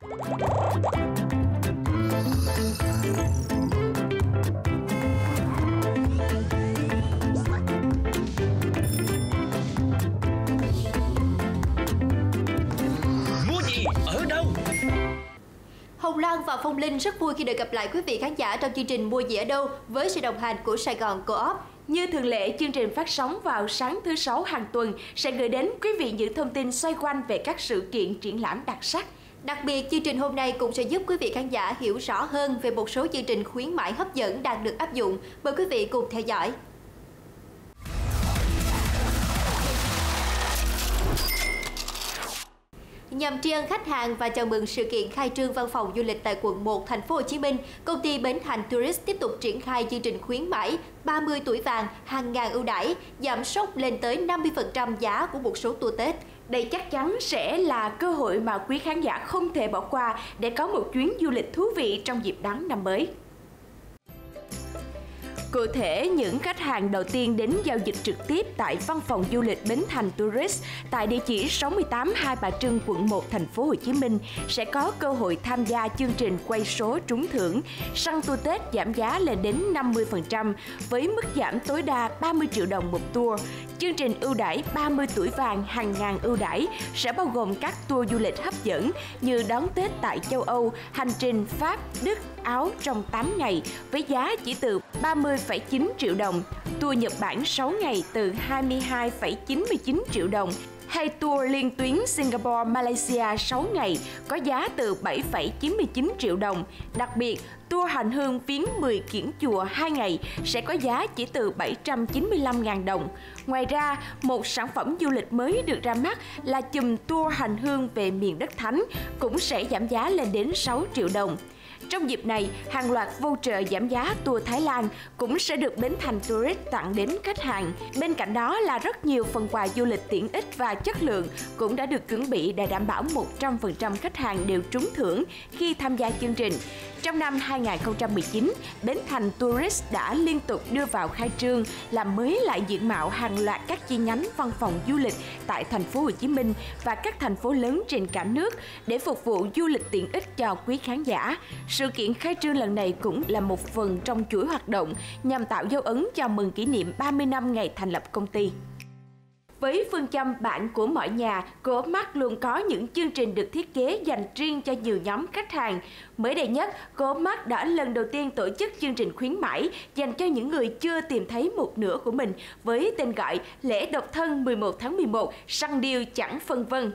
Mua gì ở đâu? Hồng Loan và Phong Linh rất vui khi được gặp lại quý vị khán giả trong chương trình Mua gì ở đâu với sự đồng hành của Sài Gòn Co-op. Như thường lệ, chương trình phát sóng vào sáng thứ Sáu hàng tuần sẽ gửi đến quý vị những thông tin xoay quanh về các sự kiện triển lãm đặc sắc. Đặc biệt, chương trình hôm nay cũng sẽ giúp quý vị khán giả hiểu rõ hơn về một số chương trình khuyến mãi hấp dẫn đang được áp dụng. Mời quý vị cùng theo dõi. Nhằm tri ân khách hàng và chào mừng sự kiện khai trương văn phòng du lịch tại quận 1, thành phố Hồ Chí Minh, công ty Bến Thành Tourist tiếp tục triển khai chương trình khuyến mãi 30 tuổi vàng, hàng ngàn ưu đãi, giảm sốc lên tới 50% giá của một số tour Tết. Đây chắc chắn sẽ là cơ hội mà quý khán giả không thể bỏ qua để có một chuyến du lịch thú vị trong dịp đón năm mới. Cụ thể, những khách hàng đầu tiên đến giao dịch trực tiếp tại văn phòng du lịch Bến Thành Tourist tại địa chỉ 68 Hai Bà Trưng, quận 1, thành phố Hồ Chí Minh sẽ có cơ hội tham gia chương trình quay số trúng thưởng săn tour Tết giảm giá lên đến 50% với mức giảm tối đa 30 triệu đồng một tour. Chương trình ưu đãi 30 tuổi vàng, hàng ngàn ưu đãi sẽ bao gồm các tour du lịch hấp dẫn như đón Tết tại châu Âu, hành trình Pháp, Đức, Áo trong 8 ngày với giá chỉ từ 30,9 triệu đồng, tour Nhật Bản 6 ngày từ 22,99 triệu đồng, hay tour liên tuyến Singapore, Malaysia 6 ngày có giá từ 7,99 triệu đồng. Đặc biệt, tour hành hương viếng 10 kiển chùa 2 ngày sẽ có giá chỉ từ 795.000 đồng. Ngoài ra, một sản phẩm du lịch mới được ra mắt là chùm tour hành hương về miền đất Thánh cũng sẽ giảm giá lên đến 6 triệu đồng. Trong dịp này, hàng loạt voucher giảm giá tour Thái Lan cũng sẽ được Bến Thành Tourist tặng đến khách hàng. Bên cạnh đó là rất nhiều phần quà du lịch tiện ích và chất lượng cũng đã được chuẩn bị để đảm bảo 100% khách hàng đều trúng thưởng khi tham gia chương trình. Trong năm 2019, Bến Thành Tourist đã liên tục đưa vào khai trương làm mới lại diện mạo hàng loạt các chi nhánh văn phòng du lịch tại thành phố Hồ Chí Minh và các thành phố lớn trên cả nước để phục vụ du lịch tiện ích cho quý khán giả. Sự kiện khai trương lần này cũng là một phần trong chuỗi hoạt động nhằm tạo dấu ấn chào mừng kỷ niệm 30 năm ngày thành lập công ty. Với phương châm bạn của mọi nhà, Co-op Mart luôn có những chương trình được thiết kế dành riêng cho nhiều nhóm khách hàng. Mới đây nhất, Co-op Mart đã lần đầu tiên tổ chức chương trình khuyến mãi dành cho những người chưa tìm thấy một nửa của mình với tên gọi Lễ Độc Thân 11 tháng 11, săn deal chẳng phân vân.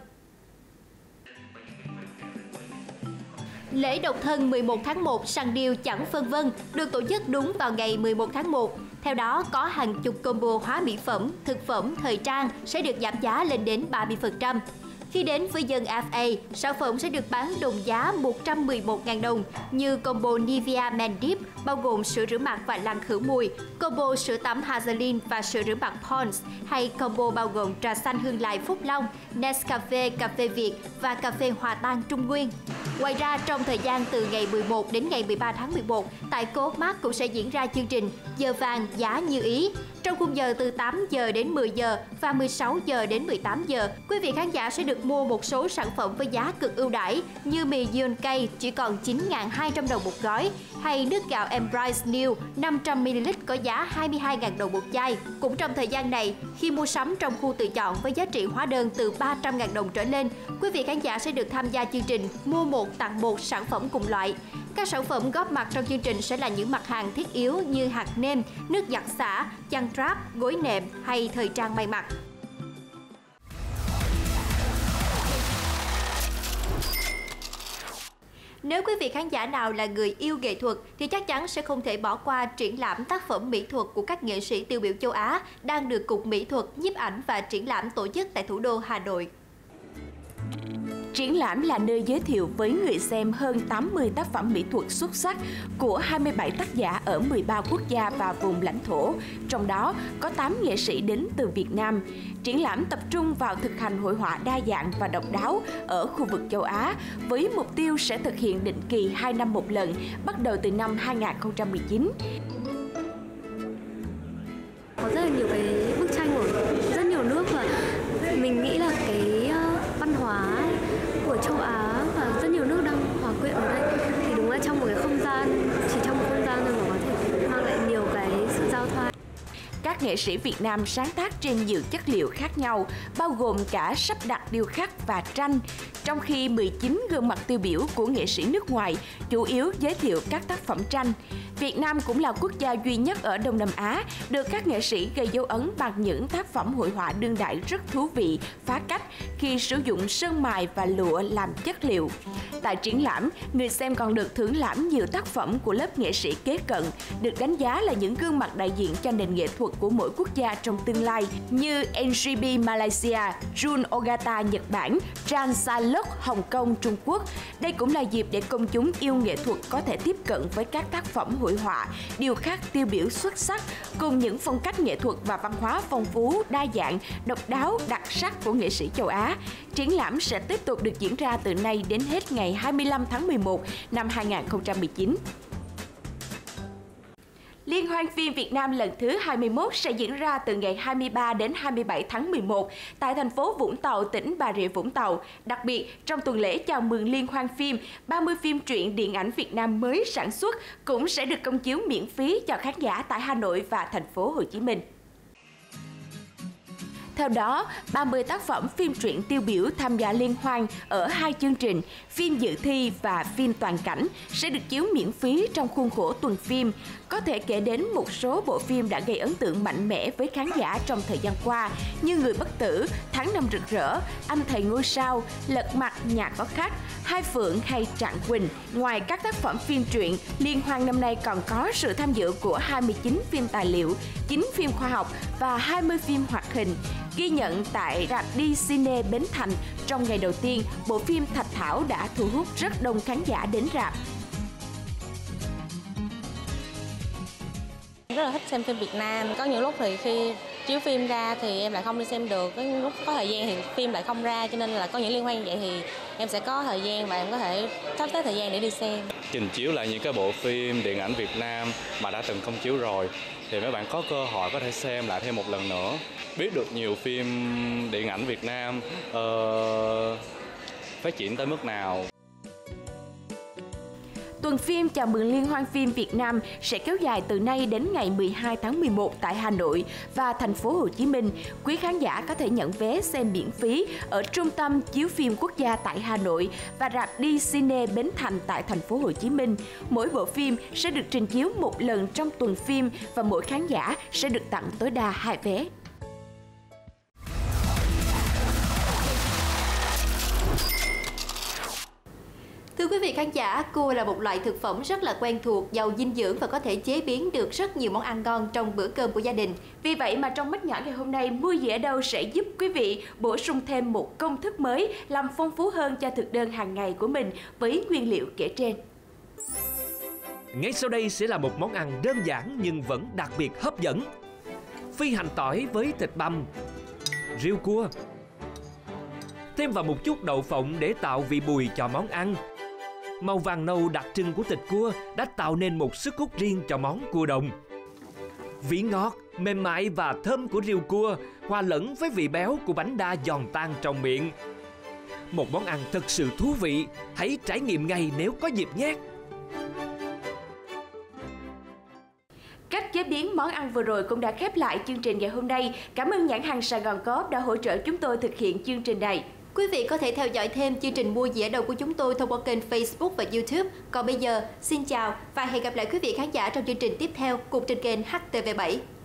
Lễ độc thân 11 tháng 1 săn deal chẳng phân vân được tổ chức đúng vào ngày 11 tháng 1. Theo đó, có hàng chục combo hóa mỹ phẩm, thực phẩm, thời trang sẽ được giảm giá lên đến 30%. Khi đến với dân FA, sản phẩm sẽ được bán đồng giá 111.000 đồng như combo Nivea Men Deep bao gồm sữa rửa mặt và lăn khử mùi, combo sữa tắm Hazeline và sữa rửa mặt Pond's, hay combo bao gồm trà xanh Hương Lại Phúc Long, Nescafe, cà phê Việt và cà phê Hòa Tan Trung Nguyên. Ngoài ra, trong thời gian từ ngày 11 đến ngày 13 tháng 11, tại Co-op Mart cũng sẽ diễn ra chương trình Giờ vàng giá như ý. Trong khung giờ từ 8 giờ đến 10 giờ và 16 giờ đến 18 giờ, quý vị khán giả sẽ được mua một số sản phẩm với giá cực ưu đãi như mì giòn cay chỉ còn 9.200 đồng một gói, hay nước gạo Embrace New 500ml có giá 22.000 đồng một chai. Cũng trong thời gian này, khi mua sắm trong khu tự chọn với giá trị hóa đơn từ 300.000 đồng trở lên, quý vị khán giả sẽ được tham gia chương trình mua một tặng một sản phẩm cùng loại. Các sản phẩm góp mặt trong chương trình sẽ là những mặt hàng thiết yếu như hạt nêm, nước giặt xả, chăn tráp, gối nệm hay thời trang may mặc. Nếu quý vị khán giả nào là người yêu nghệ thuật thì chắc chắn sẽ không thể bỏ qua triển lãm tác phẩm mỹ thuật của các nghệ sĩ tiêu biểu châu Á đang được Cục Mỹ thuật, Nhiếp ảnh và Triển lãm tổ chức tại thủ đô Hà Nội. Triển lãm là nơi giới thiệu với người xem hơn 80 tác phẩm mỹ thuật xuất sắc của 27 tác giả ở 13 quốc gia và vùng lãnh thổ, trong đó có 8 nghệ sĩ đến từ Việt Nam. Triển lãm tập trung vào thực hành hội họa đa dạng và độc đáo ở khu vực châu Á, với mục tiêu sẽ thực hiện định kỳ 2 năm một lần, bắt đầu từ năm 2019. Có rất là nhiều cái bức tranh của rất nhiều nước và mình nghĩ là cái văn hóa của châu Á và rất nhiều nước đang các nghệ sĩ Việt Nam sáng tác trên nhiều chất liệu khác nhau, bao gồm cả sắp đặt điêu khắc và tranh, trong khi 19 gương mặt tiêu biểu của nghệ sĩ nước ngoài chủ yếu giới thiệu các tác phẩm tranh. Việt Nam cũng là quốc gia duy nhất ở Đông Nam Á được các nghệ sĩ gây dấu ấn bằng những tác phẩm hội họa đương đại rất thú vị, phá cách khi sử dụng sơn mài và lụa làm chất liệu. Tại triển lãm, người xem còn được thưởng lãm nhiều tác phẩm của lớp nghệ sĩ kế cận, được đánh giá là những gương mặt đại diện cho nền nghệ thuật của mỗi quốc gia trong tương lai như NGB Malaysia, Jun Ogata Nhật Bản, Chan Sa-lok Hồng Kông Trung Quốc. Đây cũng là dịp để công chúng yêu nghệ thuật có thể tiếp cận với các tác phẩm hội họa, điêu khắc tiêu biểu xuất sắc cùng những phong cách nghệ thuật và văn hóa phong phú, đa dạng, độc đáo, đặc sắc của nghệ sĩ châu Á. Triển lãm sẽ tiếp tục được diễn ra từ nay đến hết ngày 25 tháng 11 năm 2019. Liên hoan phim Việt Nam lần thứ 21 sẽ diễn ra từ ngày 23 đến 27 tháng 11 tại thành phố Vũng Tàu, tỉnh Bà Rịa Vũng Tàu. Đặc biệt, trong tuần lễ chào mừng Liên hoan phim, 30 phim truyện điện ảnh Việt Nam mới sản xuất cũng sẽ được công chiếu miễn phí cho khán giả tại Hà Nội và thành phố Hồ Chí Minh. Theo đó, 30 tác phẩm phim truyện tiêu biểu tham gia liên hoan ở 2 chương trình, phim dự thi và phim toàn cảnh sẽ được chiếu miễn phí trong khuôn khổ tuần phim. Có thể kể đến một số bộ phim đã gây ấn tượng mạnh mẽ với khán giả trong thời gian qua như Người Bất Tử, Tháng Năm Rực Rỡ, Anh Thầy Ngôi Sao, Lật Mặt Nhà Có Khách, Hai Phượng hay Trạng Quỳnh. Ngoài các tác phẩm phim truyện, liên hoan năm nay còn có sự tham dự của 29 phim tài liệu, 9 phim khoa học và 20 phim hoạt hình. Ghi nhận tại rạp đi Cine Bến Thành, trong ngày đầu tiên, bộ phim Thạch Thảo đã thu hút rất đông khán giả đến rạp. Rất là thích xem phim Việt Nam. Có những lúc thì khi chiếu phim ra thì em lại không đi xem được. Có những lúc có thời gian thì phim lại không ra, cho nên là có những liên hoan vậy thì em sẽ có thời gian và em có thể sắp xếp thời gian để đi xem. Trình chiếu lại những cái bộ phim điện ảnh Việt Nam mà đã từng công chiếu rồi thì mấy bạn có cơ hội có thể xem lại thêm một lần nữa, biết được nhiều phim điện ảnh Việt Nam phát triển tới mức nào. Tuần phim chào mừng Liên hoan phim Việt Nam sẽ kéo dài từ nay đến ngày 12 tháng 11 tại Hà Nội và thành phố Hồ Chí Minh. Quý khán giả có thể nhận vé xem miễn phí ở Trung tâm Chiếu phim Quốc gia tại Hà Nội và rạp đi Cine Bến Thành tại thành phố Hồ Chí Minh. Mỗi bộ phim sẽ được trình chiếu một lần trong tuần phim và mỗi khán giả sẽ được tặng tối đa 2 vé. Thưa quý vị khán giả, cua là một loại thực phẩm rất là quen thuộc, giàu dinh dưỡng và có thể chế biến được rất nhiều món ăn ngon trong bữa cơm của gia đình. Vì vậy mà trong Mắt Nhỏ ngày hôm nay, Mua gì ở đâu sẽ giúp quý vị bổ sung thêm một công thức mới làm phong phú hơn cho thực đơn hàng ngày của mình với nguyên liệu kể trên. Ngay sau đây sẽ là một món ăn đơn giản nhưng vẫn đặc biệt hấp dẫn. Phi hành tỏi với thịt băm, riêu cua. Thêm vào một chút đậu phộng để tạo vị bùi cho món ăn. Màu vàng nâu đặc trưng của thịt cua đã tạo nên một sức hút riêng cho món cua đồng. Vị ngọt, mềm mại và thơm của riêu cua hòa lẫn với vị béo của bánh đa giòn tan trong miệng. Một món ăn thật sự thú vị, hãy trải nghiệm ngay nếu có dịp nhé! Cách chế biến món ăn vừa rồi cũng đã khép lại chương trình ngày hôm nay. Cảm ơn nhãn hàng Sài Gòn Co-op đã hỗ trợ chúng tôi thực hiện chương trình này. Quý vị có thể theo dõi thêm chương trình Mua gì ở đâu của chúng tôi thông qua kênh Facebook và YouTube. Còn bây giờ, xin chào và hẹn gặp lại quý vị khán giả trong chương trình tiếp theo cùng trên kênh HTV7.